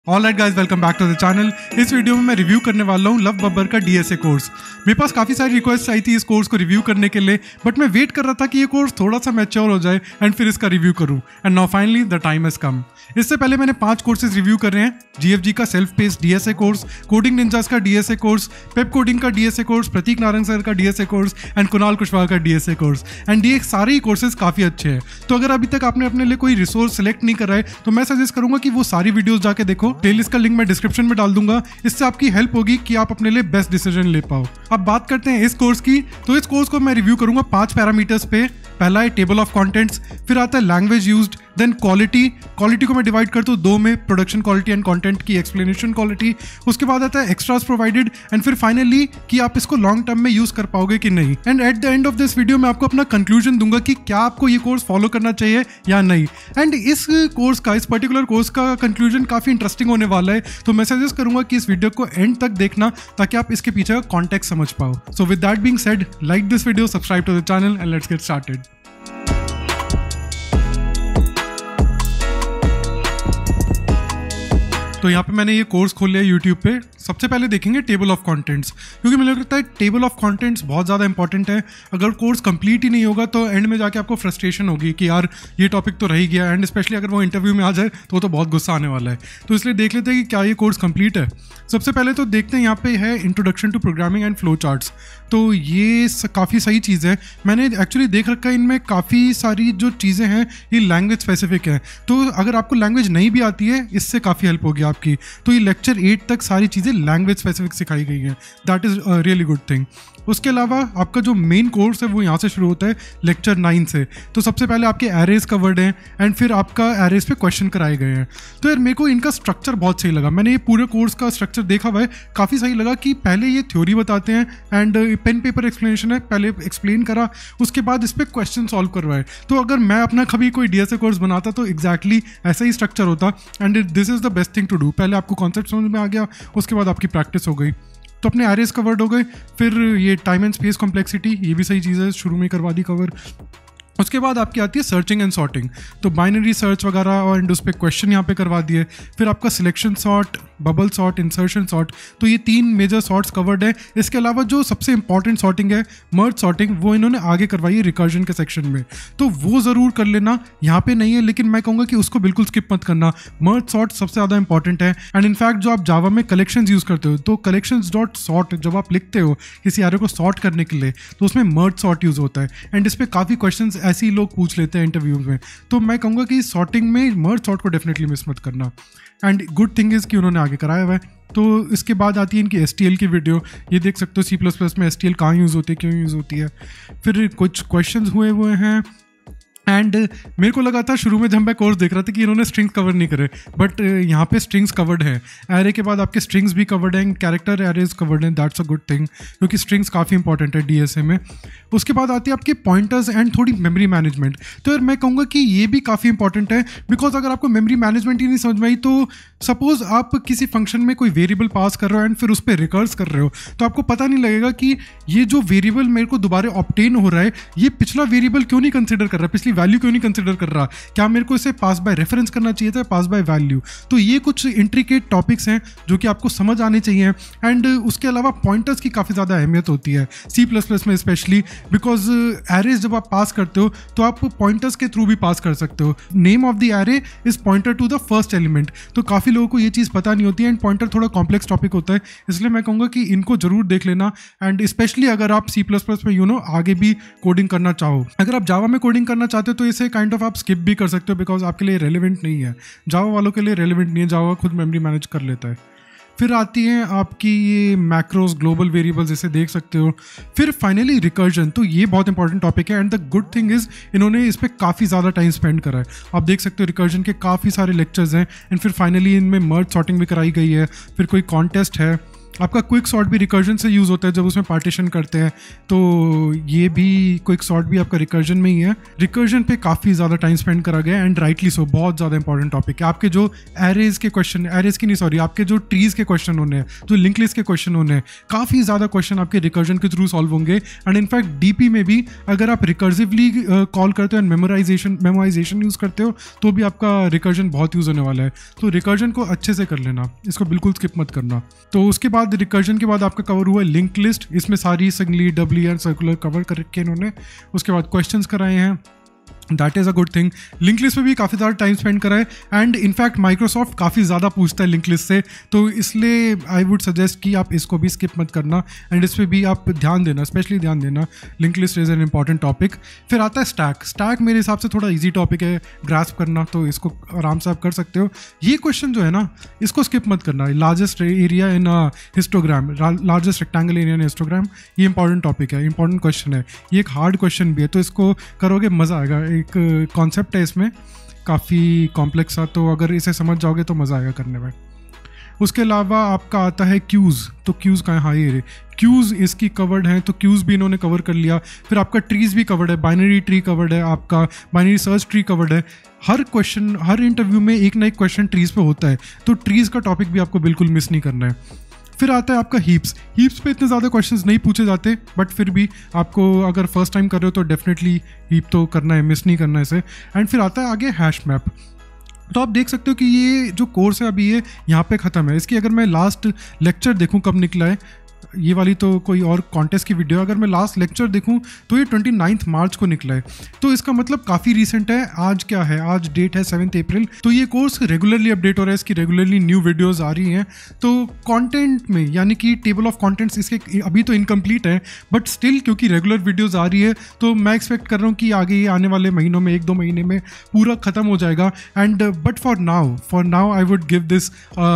Alright guys, welcome back to the channel. इस video में मैं रिव्यू करने वाला हूँ लव बब्बर का डीएसए कोर्स। मेरे पास काफ़ी सारी रिक्वेस्ट आई थी इस कोर्स को रिव्यू करने के लिए, बट मैं वेट कर रहा था कि ये कोर्स थोड़ा सा मैच्योर हो जाए एंड फिर इसका रिव्यू करूँ। And now finally the time has come. इससे पहले मैंने 5 कोर्सेज रिव्यू कर रहे हैं। जीएफजी का self paced DSA course, Coding Ninjas का डीएसए कोर्स, पेप कोडिंग का DSA course, Prateek Narang sir का DSA course and Kunal Kushwaha का डीएसए कोर्स। एंड ये सारे ही कोर्सेज काफ़ी अच्छे हैं। तो अगर अभी तक आपने अपने लिए कोई रिसोर्स सेलेक्ट नहीं करा है तो मैं सजेस्ट करूंगा कि वो सारी वीडियोस जाके देखो। प्लेलिस्ट का लिंक मैं डिस्क्रिप्शन में डाल दूंगा। इससे आपकी हेल्प होगी कि आप अपने लिए बेस्ट डिसीजन ले पाओ। अब बात करते हैं इस कोर्स की। तो इस कोर्स को मैं रिव्यू करूंगा 5 पैरामीटर्स पे। पहला है टेबल ऑफ कंटेंट्स, फिर आता है लैंग्वेज यूज्ड, देन क्वालिटी को मैं डिवाइड करता हूँ 2 में, प्रोडक्शन क्वालिटी एंड कंटेंट की एक्सप्लेनेशन क्वालिटी। उसके बाद आता है एक्स्ट्रास प्रोवाइडेड एंड फिर फाइनली कि आप इसको लॉन्ग टर्म में यूज कर पाओगे कि नहीं। And at the end of this video मैं आपको अपना कंक्लूजन दूंगा कि क्या आपको ये कोर्स फॉलो करना चाहिए या नहीं। एंड इस पर्टिकुलर कोर्स का कंक्लूजन काफी इंटरेस्टिंग होने वाला है, तो मैं सजेस्ट करूंगा कि इस वीडियो को एंड तक देखना ताकि आप इसके पीछे का कॉन्टेक्स्ट समझ पाओ। So with that being said, like this video, subscribe to the channel and let's get started. तो यहाँ पे मैंने ये कोर्स खोल लिया यूट्यूब पे। सबसे पहले देखेंगे टेबल ऑफ कंटेंट्स, क्योंकि मुझे लगता है टेबल ऑफ कंटेंट्स बहुत ज़्यादा इंपॉर्टेंट है। अगर कोर्स कंप्लीट ही नहीं होगा तो एंड में जाके आपको फ्रस्ट्रेशन होगी कि यार ये टॉपिक तो रह ही गया। एंड स्पेशली अगर वो इंटरव्यू में आ जाए तो बहुत गुस्सा आने वाला है। तो इसलिए देख लेते हैं कि क्या ये कोर्स कंप्लीट है। सबसे पहले तो देखते हैं, यहाँ पे है introduction to programming and flow charts. तो ये काफ़ी सही चीज़ है। मैंने एक्चुअली देख रखा है इनमें काफ़ी सारी जो चीज़ें हैं ये लैंग्वेज स्पेसिफिक है। तो अगर आपको लैंग्वेज नहीं भी आती है इससे काफ़ी हेल्प होगी आपकी। तो ये लेक्चर 8 तक सारी चीज़ें लैंग्वेज स्पेसिफिक सिखाई गई हैं। That is really good thing. उसके अलावा आपका जो मेन कोर्स है वो यहाँ से शुरू होता है लेक्चर 9 से। तो सबसे पहले आपके एरेज कवर्ड हैं एंड फिर आपका एरेज पे क्वेश्चन कराए गए हैं। तो यार मेरे को इनका स्ट्रक्चर बहुत सही लगा। मैंने ये पूरे कोर्स का स्ट्रक्चर देखा हुआ है, काफ़ी सही लगा कि पहले ये थ्योरी बताते हैं एंड पेन पेपर एक्सप्लेनेशन है, पहले एक्सप्लेन करा, उसके बाद इस पर क्वेश्चन सॉल्व करवाए। तो अगर मैं अपना कभी कोई डीएसए कोर्स बनाता तो एग्जैक्टली ऐसा ही स्ट्रक्चर होता and this is the best thing to do. पहले आपको कॉन्सेप्ट समझ में आ गया, उसके बाद आपकी प्रैक्टिस हो गई। तो अपने एरेज कवर्ड हो गए। फिर ये टाइम एंड स्पेस कॉम्प्लेक्सिटी, ये भी सही चीज़ है, शुरू में करवा दी कवर। उसके बाद आपकी आती है सर्चिंग एंड सॉर्टिंग। तो बाइनरी सर्च वगैरह और उस पर क्वेश्चन यहाँ पे करवा दिए। फिर आपका selection sort, bubble sort, insertion sort, तो ये 3 मेजर सॉर्ट्स कवर्ड है। इसके अलावा जो सबसे इंपॉर्टेंट सॉर्टिंग है मर्ज सॉर्टिंग, वो इन्होंने आगे करवाई है रिकर्जन के सेक्शन में। तो वो ज़रूर कर लेना, यहाँ पे नहीं है लेकिन मैं कहूँगा कि उसको बिल्कुल स्किप मत करना। मर्ज सॉर्ट सबसे ज़्यादा इंपॉर्टेंट है। एंड इनफैक्ट जो आप जावा में कलेक्शंस यूज़ करते हो तो कलेक्शंस डॉट सॉर्ट जब आप लिखते हो किसी एरे को सॉर्ट करने के लिए तो उसमें मर्ज सॉर्ट यूज़ होता है। एंड इस पर काफ़ी क्वेश्चन ऐसे ही लोग पूछ लेते हैं इंटरव्यू में। तो मैं कहूँगा कि सॉर्टिंग में मर्ज सॉर्ट को डेफिनेटली मिस मत करना। एंड गुड थिंग इज़ कि उन्होंने आगे कराया हुआ है। तो इसके बाद आती है इनकी STL की वीडियो। ये देख सकते हो C++ में STL कहाँ यूज़ होती है, क्यों यूज़ होती है। फिर कुछ क्वेश्चंस हुए हैं। एंड मेरे को लगा था शुरू में जब मैं कोर्स देख रहा था कि इन्होंने स्ट्रिंग्स कवर नहीं करे, बट यहाँ पे स्ट्रिंग्स कवर्ड है। एरे के बाद आपके स्ट्रिंग्स भी कवर्ड हैं, कैरेक्टर एरेज कवर्ड हैं। दैट्स अ गुड थिंग, क्योंकि स्ट्रिंग्स काफ़ी इंपॉर्टेंट है डीएसए में। उसके बाद आती है आपके पॉइंटर्स एंड थोड़ी मेमोरी मैनेजमेंट। तो यार मैं कहूँगा कि ये भी काफ़ी इंपॉर्टेंट है, बिकॉज अगर आपको मेमोरी मैनेजमेंट ही नहीं समझ में आई तो सपोज आप किसी फंक्शन में कोई वेरिएबल पास कर रहे हो एंड फिर उस पर रिकर्स कर रहे हो तो आपको पता नहीं लगेगा कि ये जो वेरिएबल मेरे को दोबारा ऑब्टेन हो रहा है ये पिछला वेरिएबल क्यों नहीं कंसिडर कर रहा, पिछली वैल्यू क्यों नहीं कंसिडर कर रहा, क्या मेरे को इसे पास बाय रेफरेंस करना चाहिए था, पास बाय वैल्यू। तो ये कुछ इंट्रिकेट टॉपिक्स हैं जो कि आपको समझ आने चाहिए। एंड उसके अलावा पॉइंटर्स की काफ़ी ज़्यादा अहमियत होती है C++ में स्पेशली, बिकॉज एरेज जब आप पास करते हो तो आप पॉइंटर्स के थ्रू भी पास कर सकते हो। Name of the array is pointer to the first element. तो काफ़ी लोगों को ये चीज़ पता नहीं होती है एंड पॉइंटर थोड़ा कॉम्प्लेक्स टॉपिक होता है, इसलिए मैं कहूँगा कि इनको जरूर देख लेना। एंड स्पेशली अगर आप C++ में आगे भी कोडिंग करना चाहो। अगर आप जावा में कोडिंग करना चाहते हो तो इसे काइंड ऑफ आप स्किप भी कर सकते हो, बिकॉज आपके लिए रेलिवेंट नहीं है। जावा वालों के लिए रेलिवेंट नहीं है, जावा खुद मेमोरी मैनेज कर लेता है। फिर आती हैं आपकी ये मैक्रोस, ग्लोबल वेरिएबल्स, जैसे देख सकते हो। फिर फाइनली रिकर्जन, तो ये बहुत इंपॉर्टेंट टॉपिक है and the good thing is इन्होंने इस पर काफ़ी ज़्यादा टाइम स्पेंड करा है। आप देख सकते हो रिकर्जन के काफ़ी सारे लेक्चर्स हैं एंड फिर फाइनली इनमें मर्ज सॉर्टिंग भी कराई गई है। फिर कोई कॉन्टेस्ट है आपका क्विक सॉर्ट भी रिकर्जन से यूज़ होता है जब उसमें पार्टीशन करते हैं, तो ये भी क्विक सॉर्ट भी आपका रिकर्जन में ही है। रिकर्जन पे काफ़ी ज़्यादा टाइम स्पेंड करा गया एंड राइटली सो, बहुत ज़्यादा इंपॉर्टेंट टॉपिक है। आपके जो एरेज के क्वेश्चन, एरेज की नहीं सॉरी, आपके जो ट्रीज के क्वेश्चन होने हैं, जो लिंक लिस्ट के क्वेश्चन होने हैं, काफ़ी ज़्यादा क्वेश्चन आपके रिकर्जन के थ्रू सॉल्व होंगे। एंड इनफैक्ट डीपी में भी अगर आप रिकर्सिवली कॉल करते हो एंड मेमोराइजेशन यूज़ करते हो तो भी आपका रिकर्जन बहुत यूज़ होने वाला है। तो रिकर्जन को अच्छे से कर लेना, इसको बिल्कुल स्किप मत करना। तो उसके बाद रिकर्जन के बाद आपका कवर हुआ लिंक लिस्ट, इसमें सारी singly, doubly and circular cover कर रखे इन्होंने। उसके बाद क्वेश्चंस कराए हैं, that is a good thing. Link list में भी काफ़ी ज़्यादा टाइम स्पेंड करा है एंड इनफैक्ट माइक्रोसॉफ्ट काफ़ी ज़्यादा पूछता है लिंक लिस्ट से, तो इसलिए आई वुड सजेस्ट कि आप इसको भी स्किप मत करना एंड इस पर भी आप ध्यान देना, स्पेशली ध्यान देना। Link list is an important topic. फिर आता है स्टैक। स्टैक मेरे हिसाब से थोड़ा ईजी टॉपिक है ग्रास्प करना, तो इसको आराम से आप कर सकते हो। ये क्वेश्चन जो है ना, इसको स्किप मत करना। Largest area in histogram, largest rectangle area in histogram, ये इंपॉर्टेंट टॉपिक है, इंपॉर्टेंट क्वेश्चन है। ये एक हार्ड क्वेश्चन भी है, तो इसको करोगे मज़ा आएगा। एक कॉन्सेप्ट है इसमें काफ़ी कॉम्प्लेक्स सा, तो अगर इसे समझ जाओगे तो मज़ा आएगा करने में। उसके अलावा आपका आता है क्यूज़। तो क्यूज़ का है, हाँ ये क्यूज़ इसकी कवर्ड है, तो क्यूज़ भी इन्होंने कवर कर लिया। फिर आपका ट्रीज़ भी कवर्ड है, बाइनरी ट्री कवर्ड है, आपका बाइनरी सर्च ट्री कवर्ड है। हर क्वेश्चन, हर इंटरव्यू में एक ना एक क्वेश्चन ट्रीज़ पे होता है, तो ट्रीज़ का टॉपिक भी आपको बिल्कुल मिस नहीं करना है। फिर आता है आपका हीप्स। हीप्स पे इतने ज़्यादा क्वेश्चंस नहीं पूछे जाते, बट फिर भी आपको अगर फर्स्ट टाइम कर रहे हो तो डेफिनेटली हीप तो करना है, मिस नहीं करना है इसे। एंड फिर आता है आगे हैश मैप। तो आप देख सकते हो कि ये जो कोर्स है अभी ये यहाँ पे ख़त्म है। इसकी अगर मैं लास्ट लेक्चर देखूँ कब निकला है, ये वाली तो कोई और कॉन्टेस्ट की वीडियो, अगर मैं लास्ट लेक्चर देखूं तो ये 29 मार्च को निकला है, तो इसका मतलब काफ़ी रीसेंट है। आज क्या है, आज डेट है 7 अप्रैल। तो ये कोर्स रेगुलरली अपडेट हो रहा है, इसकी रेगुलरली न्यू वीडियोस आ रही हैं। तो कंटेंट में यानी कि टेबल ऑफ कंटेंट्स इसके अभी तो इनकम्प्लीट है, बट स्टिल क्योंकि रेगुलर वीडियोज़ आ रही है तो मैं एक्सपेक्ट कर रहा हूँ कि आगे ये आने वाले महीनों में, 1-2 महीने में पूरा ख़त्म हो जाएगा। And but for now I would give this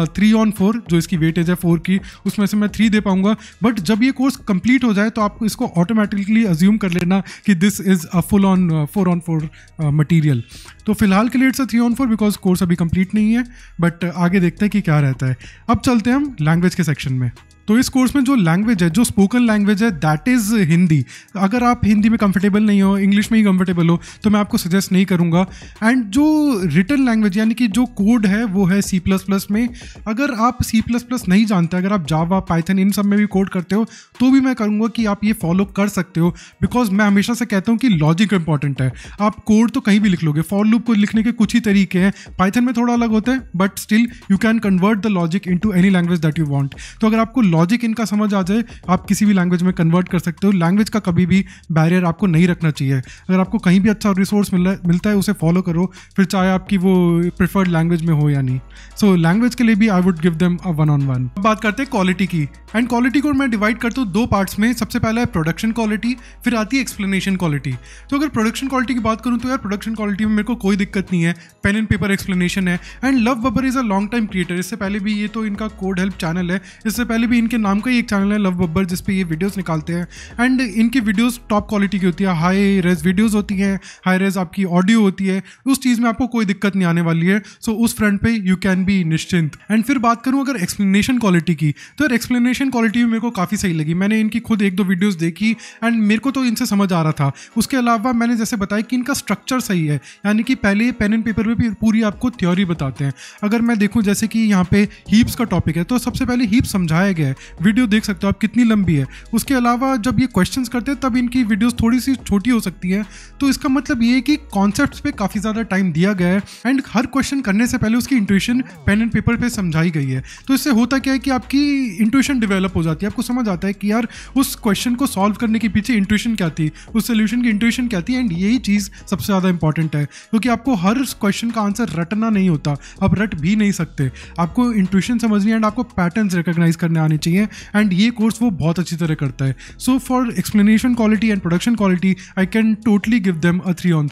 3/4, जो इसकी वेटेज है 4 की, उसमें से मैं 3 दे पाऊंगा। बट जब ये कोर्स कंप्लीट हो जाए तो आपको इसको ऑटोमेटिकली अज्यूम कर लेना कि this is a full on 4/4 material. तो फिलहाल के लिए इट्स 3/4 बिकॉज कोर्स अभी कंप्लीट नहीं है, बट आगे देखते हैं कि क्या रहता है। अब चलते हैं हम लैंग्वेज के सेक्शन में। तो इस कोर्स में जो लैंग्वेज है, जो स्पोकन लैंग्वेज है, दैट इज़ हिंदी। अगर आप हिंदी में कंफर्टेबल नहीं हो, इंग्लिश में ही कंफर्टेबल हो, तो मैं आपको सजेस्ट नहीं करूँगा। एंड जो रिटन लैंग्वेज यानी कि जो कोड है वो है C++ में। अगर आप C++ नहीं जानते, अगर आप जावा, पाइथन इन सब में भी कोड करते हो, तो भी मैं करूँगा कि आप ये फॉलो कर सकते हो, बिकॉज मैं हमेशा से कहता हूँ कि लॉजिक इंपॉर्टेंट है। आप कोड तो कहीं भी लिख लोगे, फॉर लूप को लिखने के कुछ ही तरीके हैं, पाइथन में थोड़ा अलग होता है, but still you can convert the logic into any language that you want. तो अगर आपको लॉजिक इनका समझ आ जाए, आप किसी भी लैंग्वेज में कन्वर्ट कर सकते हो। लैंग्वेज का कभी भी बैरियर आपको नहीं रखना चाहिए। अगर आपको कहीं भी अच्छा रिसोर्स मिलता है उसे फॉलो करो, फिर चाहे आपकी वो प्रेफर्ड लैंग्वेज में हो या नहीं। सो लैंग्वेज के लिए भी I would give them a 1-on-1। बात करते हैं क्वालिटी की, एंड क्वालिटी को मैं डिवाइड करता हूँ 2 पार्ट्स में। सबसे पहला है प्रोडक्शन क्वालिटी, फिर आती है एक्सप्लेनेशन क्वालिटी। तो अगर प्रोडक्शन क्वालिटी की बात करूँ तो यार प्रोडक्शन क्वालिटी में मेरे को कोई दिक्कत नहीं है, पेन एंड पेपर एक्सप्लेनेशन है। And Love Babbar is a long time creator, इससे पहले भी ये तो इनका कोड हेल्प चैनल है, इससे पहले भी इनके नाम का ही एक चैनल है लव बब्बर, जिस पे ये वीडियोस निकालते हैं। एंड इनकी वीडियोस टॉप क्वालिटी की होती है, हाई रेज वीडियोस होती हैं, हाई रेज आपकी ऑडियो होती है, उस चीज़ में आपको कोई दिक्कत नहीं आने वाली है। सो उस फ्रंट पे यू कैन बी निश्चिंत। एंड फिर बात करूँ अगर एक्सप्लेनेशन क्वालिटी की, तो यार एक्सप्लेनेशन क्वालिटी भी मेरे को काफ़ी सही लगी। मैंने इनकी खुद 1-2 वीडियोज़ देखी एंड मेरे को तो इनसे समझ आ रहा था। उसके अलावा मैंने जैसे बताया कि इनका स्ट्रक्चर सही है, यानी कि पहले पेन एंड पेपर में पूरी आपको थ्योरी बताते हैं। अगर मैं देखूँ जैसे कि यहाँ पे हीप्स का टॉपिक है, तो सबसे पहले हीप्स समझाया गया है, वीडियो देख सकते हो आप कितनी लंबी है। उसके अलावा जब ये क्वेश्चंस करते हैं तब इनकी वीडियोस थोड़ी सी छोटी हो सकती है, तो इसका मतलब ये है कि कॉन्सेप्ट्स पे काफ़ी ज़्यादा टाइम दिया गया है एंड हर क्वेश्चन करने से पहले उसकी इंट्यूशन पेन एंड पेपर पे समझाई गई है। तो इससे होता क्या है कि आपकी इंट्यूशन डेवलप हो जाती है, आपको समझ आता है कि यार उस क्वेश्चन को सॉल्व करने के पीछे इंट्यूशन क्या थी, उस सोल्यूशन की इंट्यूशन क्या थी। एंड यही चीज़ सबसे ज़्यादा इंपॉर्टेंट है, क्योंकि आपको हर क्वेश्चन का आंसर रटना नहीं होता, आप रट भी नहीं सकते, आपको इंट्यूशन समझनी है एंड आपको पैटर्न्स रिकॉग्नाइज करने आने चाहिए। एंड ये कोर्स वो बहुत अच्छी तरह करता है। So for explanation quality and production quality, I can totally give them a 3/3.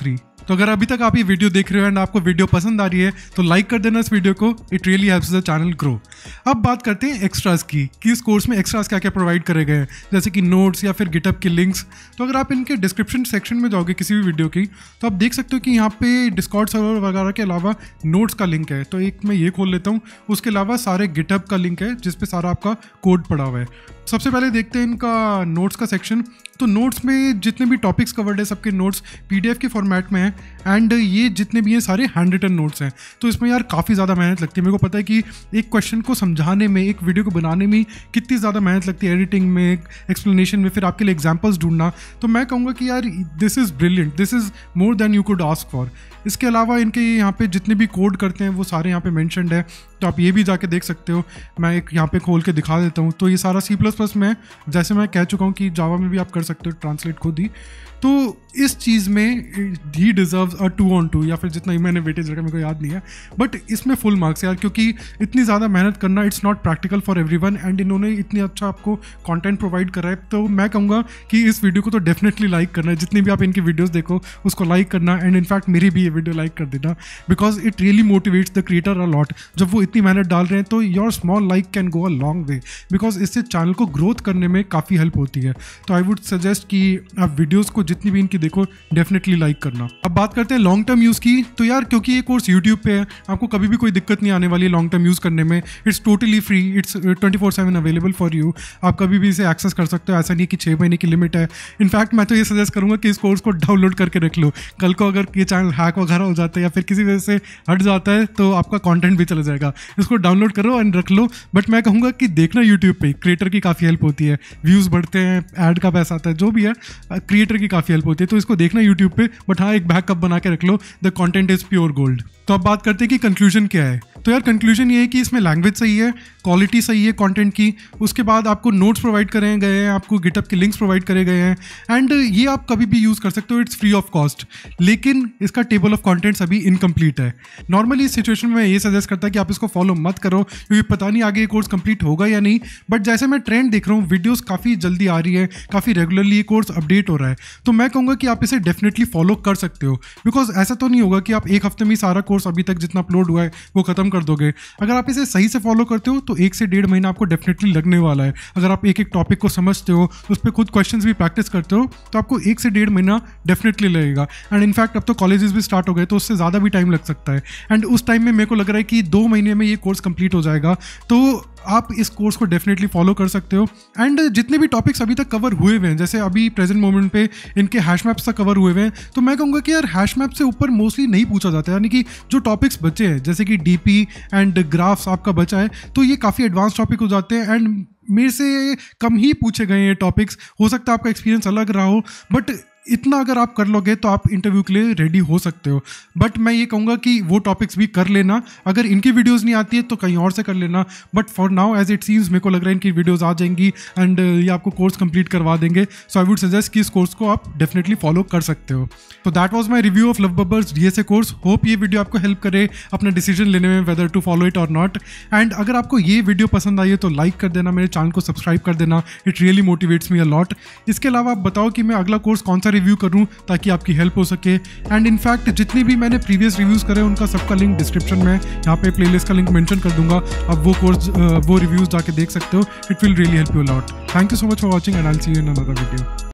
तो अगर अभी तक आप ये वीडियो देख रहे हो एंड आपको वीडियो पसंद आ रही है तो लाइक कर देना इस वीडियो को, it really helps the channel grow. अब बात करते हैं एक्स्ट्रास की कि इस कोर्स में एक्स्ट्रास क्या क्या प्रोवाइड करे गए हैं, जैसे कि नोट्स या फिर गिटहब के लिंक्स। तो अगर आप इनके डिस्क्रिप्शन सेक्शन में जाओगे किसी भी वीडियो की तो आप देख सकते हो कि यहाँ पे डिस्कॉर्ड सर्वर वगैरह के अलावा नोट्स का लिंक है। तो एक मैं ये खोल लेता हूँ, उसके अलावा सारे गिटहब का लिंक है जिस पे सारा आपका कोड पड़ा हुआ है। सबसे पहले देखते हैं इनका नोट्स का सेक्शन। तो नोट्स में जितने भी टॉपिक्स कवर्ड है सबके नोट्स पीडीएफ के फॉर्मेट में हैं एंड ये जितने भी हैं सारे हैंड रिटन नोट्स हैं। तो इसमें यार काफ़ी ज़्यादा मेहनत लगती है। मेरे को पता है कि एक क्वेश्चन को समझाने में, एक वीडियो को बनाने में कितनी ज़्यादा मेहनत लगती है, एडिटिंग में, एक्सप्लेनेशन में, फिर आपके लिए एग्जाम्पल्स ढूंढना। तो मैं कहूँगा कि यार this is brilliant, this is more than you could ask for. इसके अलावा इनके यहाँ पे जितने भी कोड करते हैं वो सारे यहाँ पे मेंशन्ड है, तो आप ये भी जाके देख सकते हो। मैं एक यहाँ पे खोल के दिखा देता हूँ। तो ये सारा C++ में, जैसे मैं कह चुका हूँ कि जावा में भी आप कर सकते हो ट्रांसलेट खुद ही। तो इस चीज़ में ही डिजर्व्स अ 2 on 2 या फिर जितना ही मैंने वेटेज रखा मेरे को याद नहीं है, बट इसमें फुल मार्क्स यार, क्योंकि इतनी ज़्यादा मेहनत करना it's not practical for everyone and इन्होंने इतनी अच्छा आपको कंटेंट प्रोवाइड करा है। तो मैं कहूँगा कि इस वीडियो को तो डेफिनेटली लाइक करना है, जितनी भी आप इनकी वीडियोस देखो उसको लाइक करना एंड इनफैक्ट मेरी भी ये वीडियो लाइक कर देना, because it really motivates the creator a lot. जब वो इतनी मेहनत डाल रहे हैं तो your small like can go a long way, because इससे चैनल को ग्रोथ करने में काफ़ी हेल्प होती है। तो आई वुड सजेस्ट कि आप वीडियोज़ को जितनी भी इनकी देखो डेफिनेटली लाइक करना। अब बात करते हैं लॉन्ग टर्म यूज़ की। तो यार क्योंकि ये कोर्स यूट्यूब पे है, आपको कभी भी कोई दिक्कत नहीं आने वाली है लॉन्ग टर्म यूज़ करने में। It's totally free, it's 24/7 available for you. आप कभी भी इसे एक्सेस कर सकते हो, ऐसा नहीं कि 6 महीने की लिमिट है। इनफैक्ट मैं तो ये सजेस्ट करूँगा कि इस कोर्स को डाउनलोड करके रख लो। कल को अगर ये चैनल हैक वगैरह हो जाता है या फिर किसी वजह से हट जाता है तो आपका कॉन्टेंट भी चला जाएगा। इसको डाउनलोड करो एंड रख लो। बट मैं कहूँगा कि देखना यूट्यूब पे क्रिएटर की काफ़ी हेल्प होती है, व्यूज़ बढ़ते हैं, ऐड का पैसा आता है, जो भी है क्रिएटर की काफ़ी हेल्प होती है। तो इसको देखना यूट्यूब पे, बट हाँ एक बैकअप बना के रख लो, the content is pure gold. तो अब बात करते हैं कि कंक्लूजन क्या है। तो यार कंक्लूजन ये है कि इसमें लैंग्वेज सही है, क्वालिटी सही है कंटेंट की, उसके बाद आपको नोट्स प्रोवाइड करे गए हैं, आपको गिटहब के लिंक्स प्रोवाइड करे गए हैं एंड ये आप कभी भी यूज़ कर सकते हो, इट्स फ्री ऑफ कॉस्ट। लेकिन इसका टेबल ऑफ कंटेंट्स अभी इनकम्प्लीट है। नॉर्मली इस सिचुएशन में ये सजेस्ट करता है कि आप इसको फॉलो मत करो, क्योंकि पता नहीं आगे ये कोर्स कंप्लीट होगा या नहीं। बट जैसे मैं ट्रेंड देख रहा हूँ, वीडियोस काफ़ी जल्दी आ रही है, काफ़ी रेगुलरली ये कोर्स अपडेट हो रहा है, तो मैं कहूँगा कि आप इसे डेफिनेटली फॉलो कर सकते हो। बिकॉज ऐसा तो नहीं होगा कि आप एक हफ्ते में सारा कोर्स अभी तक जितना अपलोड हुआ है वो खत्म कर दोगे। अगर आप इसे सही से फॉलो करते हो तो 1 से 1.5 महीना आपको डेफिनेटली लगने वाला है। अगर आप एक एक टॉपिक को समझते हो, उस पर खुद क्वेश्चंस भी प्रैक्टिस करते हो, तो आपको 1 से 1.5 महीना डेफिनेटली लगेगा। एंड इनफैक्ट अब तो कॉलेजेस भी स्टार्ट हो गए तो उससे ज़्यादा भी टाइम लग सकता है। एंड उस टाइम में मेरे को लग रहा है कि 2 महीने में ये कोर्स कंप्लीट हो जाएगा। तो आप इस कोर्स को डेफिनेटली फॉलो कर सकते हो। एंड जितने भी टॉपिक्स अभी तक कवर हुए हुए हैं, जैसे अभी प्रेजेंट मोमेंट पे इनके हैश मैप्स तक कवर हुए हुए हैं, तो मैं कहूँगा कि यार हैश मैप से ऊपर मोस्टली नहीं पूछा जाता है। यानी कि जो टॉपिक्स बचे हैं जैसे कि डीपी एंड ग्राफ्स आपका बचा है, तो ये काफ़ी एडवांस टॉपिक हो जाते हैं एंड मेरे से कम ही पूछे गए हैं टॉपिक्स। हो सकता है आपका एक्सपीरियंस अलग रहा हो, बट इतना अगर आप कर लोगे तो आप इंटरव्यू के लिए रेडी हो सकते हो। बट मैं ये कहूँगा कि वो टॉपिक्स भी कर लेना। अगर इनकी वीडियोस नहीं आती है तो कहीं और से कर लेना। But for now as it seems मेरे को लग रहा है इनकी वीडियोस आ जाएंगी एंड ये आपको कोर्स कंप्लीट करवा देंगे। सो आई वुड सजेस्ट कि इस कोर्स को आप डेफिनेटली फॉलो कर सकते हो। तो that was my review of Love Babbar's DSA course. Hope ये वीडियो आपको हेल्प करे अपना डिसीजन लेने में वेदर टू फॉलो इट और नॉट। एंड अगर आपको ये वीडियो पसंद आई है तो लाइक कर देना, मेरे चैनल को सब्सक्राइब कर देना, it really motivates me a lot. इसके अलावा आप बताओ कि मैं अगला कोर्स कौन सा रिव्यू करूँ ताकि आपकी हेल्प हो सके। एंड इनफैक्ट जितने भी मैंने प्रीवियस रिव्यूज़ करे उनका सबका लिंक डिस्क्रिप्शन में, यहाँ पे प्लेलिस्ट का लिंक मेंशन कर दूंगा। अब वो कोर्स वो रिव्यूज़ जाके देख सकते हो। It will really help you lot. Thank you so much for watching and I will see you in another video.